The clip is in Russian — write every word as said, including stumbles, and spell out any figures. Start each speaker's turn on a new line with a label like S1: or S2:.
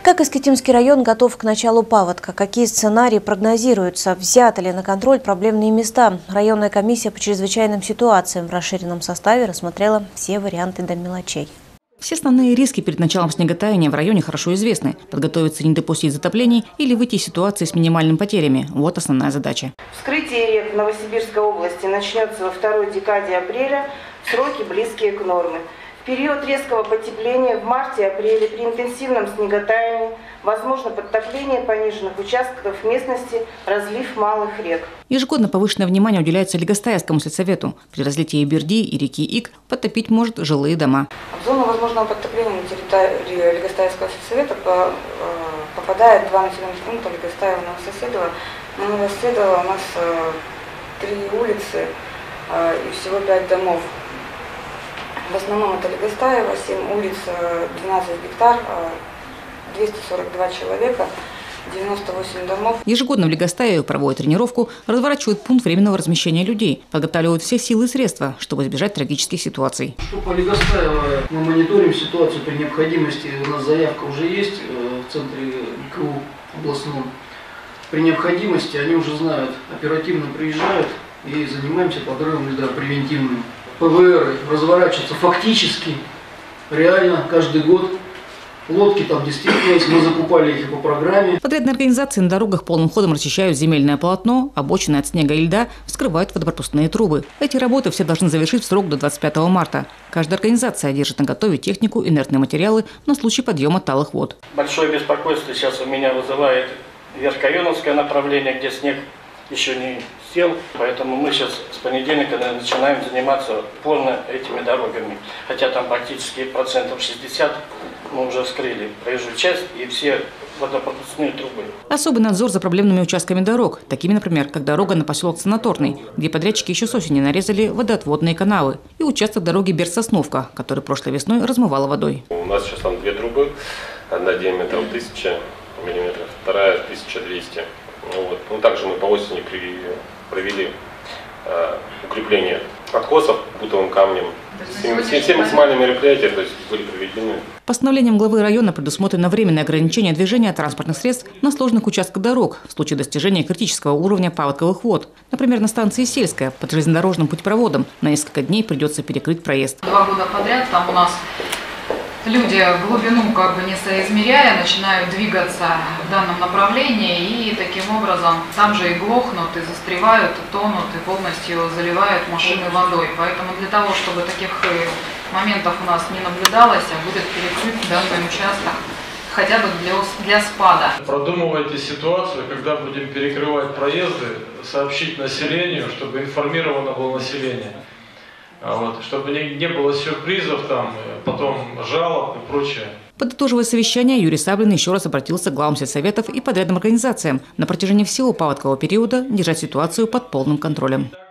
S1: Как Искитимский район готов к началу паводка? Какие сценарии прогнозируются? Взяты ли на контроль проблемные места? Районная комиссия по чрезвычайным ситуациям в расширенном составе рассмотрела все варианты до мелочей.
S2: Все основные риски перед началом снеготаяния в районе хорошо известны. Подготовиться не допустить затоплений или выйти из ситуации с минимальными потерями. Вот основная задача.
S3: Вскрытие рек в Новосибирской области начнется во второй декаде апреля в сроки, близкие к норме. В период резкого потепления в марте-апреле при интенсивном снеготаянии возможно подтопление пониженных участков местности, разлив малых рек.
S2: Ежегодно повышенное внимание уделяется Лигостаевскому сельсовету. При разлитии Берди и реки Ик подтопить может жилые дома.
S3: В зону возможного подтопления на территории Лигостаевского сельсовета попадает два населенных пункта: Лигостаево и Новососедово. На Новососедово у нас три улицы и всего пять домов. В основном это Лигостаево, семь улиц, двенадцать гектар, двести сорок два человека, девяносто восемь домов.
S2: Ежегодно в Лигостаеве проводят тренировку, разворачивают пункт временного размещения людей, подготавливают все силы и средства, чтобы избежать трагических ситуаций.
S4: Что по Лигостаево мы мониторим ситуацию при необходимости. У нас заявка уже есть в центре ИКУ областном. При необходимости они уже знают, оперативно приезжают и занимаемся подрывом льда превентивным. ПВР разворачиваются фактически, реально, каждый год. Лодки там действительно есть, мы закупали их по программе.
S2: Подрядные организации на дорогах полным ходом расчищают земельное полотно, обочины от снега и льда, вскрывают водопропускные трубы. Эти работы все должны завершить в срок до двадцать пятого марта. Каждая организация держит наготове технику, инертные материалы на случай подъема талых вод.
S5: Большое беспокойство сейчас у меня вызывает Верхоеновское направление, где снег еще не сел, поэтому мы сейчас с понедельника начинаем заниматься полно этими дорогами. Хотя там практически процентов шестьдесят мы уже вскрыли проезжую часть и все водопропускные трубы.
S2: Особый надзор за проблемными участками дорог, такими, например, как дорога на поселок Санаторный, где подрядчики еще с осени нарезали водоотводные канавы, и участок дороги Берд-Сосновка, который прошлой весной размывало водой.
S6: У нас сейчас там две трубы, одна диаметром тысяча миллиметров, вторая тысяча двести. Вот. Ну, также мы по осени при, провели э, укрепление откосов бутовым камнем. Все, все, все максимальные мероприятия, то есть, были проведены.
S2: Постановлением главы района предусмотрено временное ограничение движения транспортных средств на сложных участках дорог в случае достижения критического уровня паводковых вод. Например, на станции Сельская под железнодорожным путепроводом на несколько дней придется перекрыть проезд.
S7: Два года подряд там у нас люди глубину как бы не соизмеряя начинают двигаться в данном направлении, и таким образом там же и глохнут, и застревают, и тонут, и полностью заливают машины водой. Поэтому для того, чтобы таких моментов у нас не наблюдалось, а будет перекрыт данный участок хотя бы для, для спада.
S8: Продумывайте ситуацию, когда будем перекрывать проезды, сообщить населению, чтобы информировано было население. Вот, чтобы не, не было сюрпризов, там, потом жалоб и прочее.
S2: Подытоживая совещание, Юрий Саблин еще раз обратился к главам сельсоветов и подрядным организациям на протяжении всего паводкового периода держать ситуацию под полным контролем.